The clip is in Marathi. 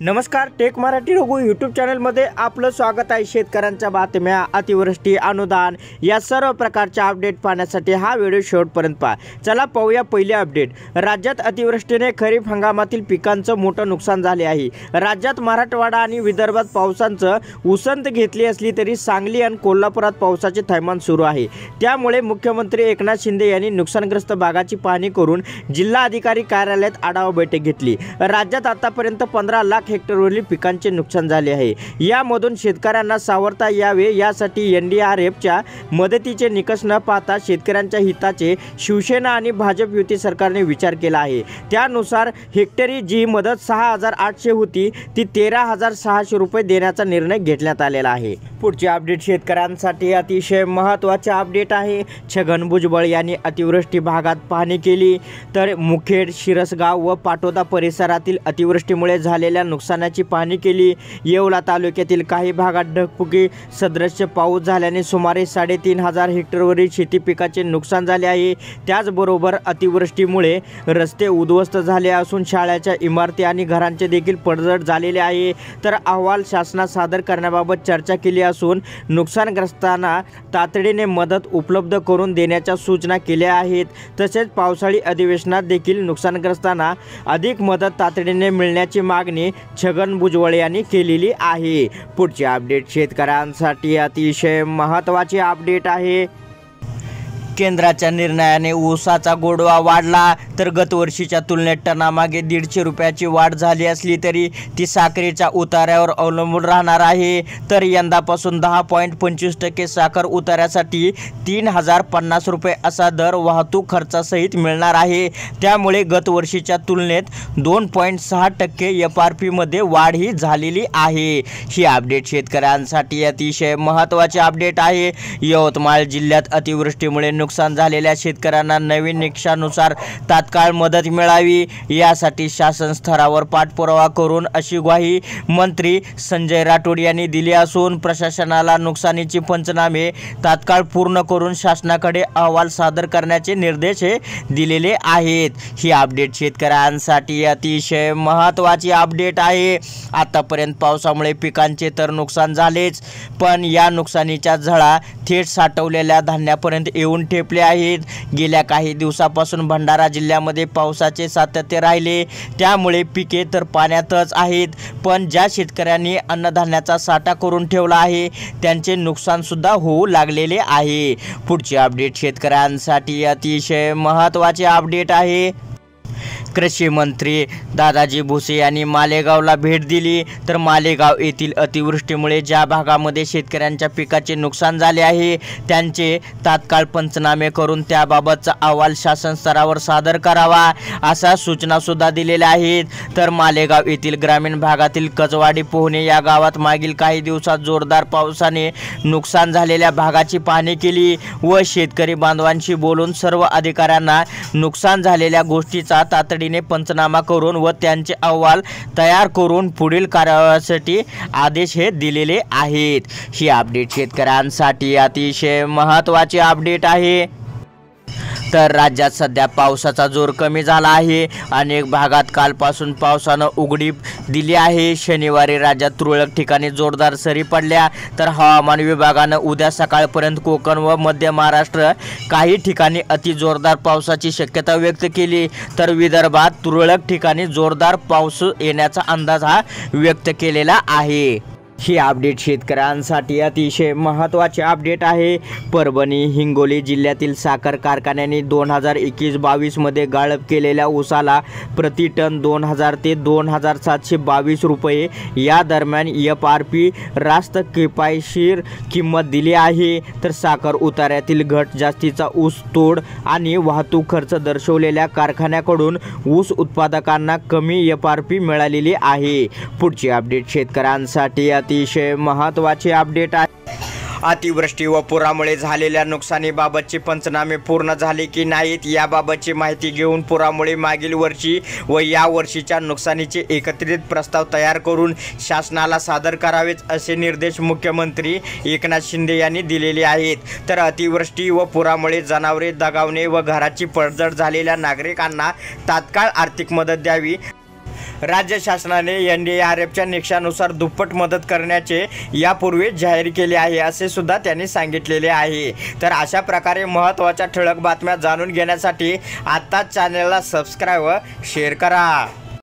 नमस्कार, टेक मराठी रघु यूट्यूब चॅनलमध्ये आपलं स्वागत आहे। शेतकऱ्यांच्या बातम्या, अतिवृष्टी, अनुदान या सर्व प्रकारच्या अपडेट पाहण्यासाठी हा व्हिडिओ शेवटपर्यंत पहा। चला पाहूया पहिले अपडेट। राज्यात अतिवृष्टीने खरीप हंगामातील पिकांचं मोठं नुकसान झाले आहे। राज्यात मराठवाडा आणि विदर्भात पावसाचं उसंत घेतली असली तरी सांगली आणि कोल्हापुरात पावसाचे थैमान सुरू आहे। त्यामुळे मुख्यमंत्री एकनाथ शिंदे यांनी नुकसानग्रस्त भागाची पाहणी करून जिल्हा अधिकारी कार्यालयात आढावा बैठक घेतली। राज्यात आतापर्यंत 15 लाख हेक्टरवरील पिकांचे नुकसान झाले आहे। यामधून शेतकऱ्यांना सावरता यावे यासाठी NDRFच्या मदतीचे निकष न पाहता शेतकऱ्यांच्या हिताचे शिवसेना आणि भाजप युती सरकारने विचार केला आहे। त्यानुसार हेक्टरी जी मदत 6800 होती ती 13600 रुपये देण्याचा निर्णय घेण्यात आलेला आहे। पुढचे अपडेट शेतकऱ्यांसाठी अतिशय महत्त्वाचे अपडेट आहे। छगन भुजबळ यांनी अतिवृष्टी भागात पाहणी केली तर मुखेड, शिरसगाव व पाटोदा परिसरातील अतिवृष्टीमुळे झालेल्या नुकसानाची पाहणी केली। येवला तालुक्यातील काही भागात ढगफुटी सदृश्य पाऊस झाल्याने सुमारे 3500 हेक्टरवरील शेती पिकाचे नुकसान झाले आहे। त्याचबरोबर अतिवृष्टीमुळे रस्ते उद्ध्वस्त झाले असून शाळेच्या इमारती आणि घरांचे देखील पडझड झालेले आहे। तर अहवाल शासनात सादर करण्याबाबत चर्चा केली असून नुकसानग्रस्तांना तातडीने मदत उपलब्ध करून देण्याच्या सूचना केल्या आहेत। तसेच पावसाळी अधिवेशनात देखील नुकसानग्रस्तांना अधिक मदत तातडीने मिळण्याची मागणी छगन भुजबळ यांनी केलेली आहे। पुढचे अपडेट शेतकऱ्यांसाठी अतिशय महत्त्वाचे अपडेट आहे। केंद्राच्या निर्णयाने ऊसाचा गोडवा वाढला तर गतवर्षीच्या तुलनेत टनामागे 150 रुपयाची वाढ झाली असली तरी ती साखरेच्या उतार्यावर अवलंबून राहणार आहे। तर यंदापासून 10.25% साखर उतार्यासाठी 3050 रुपये असा दर वाहतूक खर्चासहित मिळणार आहे। त्यामुळे गतवर्षीच्या तुलनेत 2.6% FRP मध्ये वाढ ही झालेली आहे। ही अपडेट शेतकऱ्यांसाठी अतिशय महत्त्वाचे अपडेट आहे। यवतमाळ जिल्ह्यात अतिवृष्टीमुळे नुकसान झालेल्या शेतकऱ्यांना नवीन निकषानुसार तात्काळ मदत मिळावी यासाठी शासन स्तरावर पाठपुरावा करून अशी ग्वाही मंत्री संजय राठोड यांनी दिली असून प्रशासनाला नुकसानीचे पंचनामे तात्काळ पूर्ण करून शासनाकडे अहवाल सादर करण्याचे निर्देश दिलेले आहेत। ही अपडेट शेतकऱ्यांसाठी अतिशय महत्त्वाची अपडेट आहे। आतापर्यंत पावसामुळे पिकांचे तर नुकसान झालेच, पण या नुकसानीच्या झळा थेट साठवलेल्या धान्यापर्यंत येऊन ठेपले आहेत। गेल्या काही दिवसापासून भंडारा जिल्ह्यामध्ये पावसाचे सातत्य राहिले, त्यामुळे पिके तर पाण्यातच आहेत। पण ज्या शेतकऱ्यांनी अन्नधान्याचा साठा करून ठेवला आहे त्यांचे नुकसान सुद्धा होऊ लागलेले आहे। पुढचे अपडेट शेतकऱ्यांसाठी अतिशय महत्त्वाचे अपडेट आहे। कृषी मंत्री दादाजी भुसे यांनी मालेगावला भेट दिली तर मालेगाव येथील अतिवृष्टीमुळे ज्या भागामध्ये शेतकऱ्यांच्या पिकाचे नुकसान झाले आहे त्यांचे तात्काळ पंचनामे करून त्याबाबतचा अहवाल शासन स्तरावर सादर करावा अशा सूचना सुद्धा दिलेल्या आहेत। तर मालेगाव येथील ग्रामीण भागातील कजवाडी पोहणे या गावात मागील काही दिवसात जोरदार पावसाने नुकसान झालेल्या भागाची पाहणी केली व शेतकरी बांधवांशी बोलून सर्व अधिकाऱ्यांना नुकसान झालेल्या गोष्टीचा तातडीने पंचनामा करून व त्यांचे अहवाल तयार करून पुढील कार्यवाहीसाठी आदेश दिलेले आहेत। ही अपडेट शेतकऱ्यांसाठी अतिशय महत्त्वाची अपडेट आहे। तर राज्यात सध्या पावसाचा जोर कमी झाला आहे। अनेक भागात कालपासून पावसानं उघडीप दिली आहे। शनिवारी राज्यात तुरळक ठिकाणी जोरदार सरी पडल्या तर हवामान विभागानं उद्या सकाळपर्यंत कोकण व मध्य महाराष्ट्र काही ठिकाणी अति जोरदार पावसाची शक्यता व्यक्त केली तर विदर्भात तुरळक ठिकाणी जोरदार पाऊस येण्याचा अंदाज व्यक्त केलेला आहे। ही अपडेट शेतकऱ्यांसाठी अतिशय महत्त्वाचे अपडेट आहे। परभणी हिंगोली जिल्ह्यातील साखर कारखान्यांनी 2021-22 मध्ये गाळप केलेल्या ऊसाला प्रति टन 2000 ते 2722 रुपये या दरम्यान FRP रास्त किफायतशीर किंमत दिली आहे। तर साखर उतार्यातील घट जास्तीचा ऊस तोड आणि वाहतूक खर्च दर्शवलेल्या कारखान्याकडून ऊस उत्पादकांना कमी FRP मिळालेली आहे। पुढची अपडेट शेतकऱ्यांसाठी अतिशय महत्त्वाचे अपडेट आहे। अतिवृष्टी व पुरामुळे झालेल्या नुकसानीबाबतचे पंचनामे पूर्ण झाले की नाहीत याबाबतची माहिती घेऊन पुरामुळे मागील वर्षी व या वर्षीच्या नुकसानीचे एकत्रित प्रस्ताव तयार करून शासनाला सादर करावेत असे निर्देश मुख्यमंत्री एकनाथ शिंदे यांनी दिलेले आहेत। तर अतिवृष्टी व पुरामुळे जनावरे दगावणे व घराची पडझड झालेल्या नागरिकांना तात्काळ आर्थिक मदत द्यावी राज्य शासनाने NDRFच्या निकषानुसार दुप्पट मदत करण्याचे यापूर्वी जाहीर केले आहे असे सुद्धा त्यांनी सांगितलेले आहे। तर अशा प्रकारे महत्त्वाच्या ठळक बातम्या जाणून घेण्यासाठी आत्ताच चॅनलला सबस्क्राईब व शेअर करा।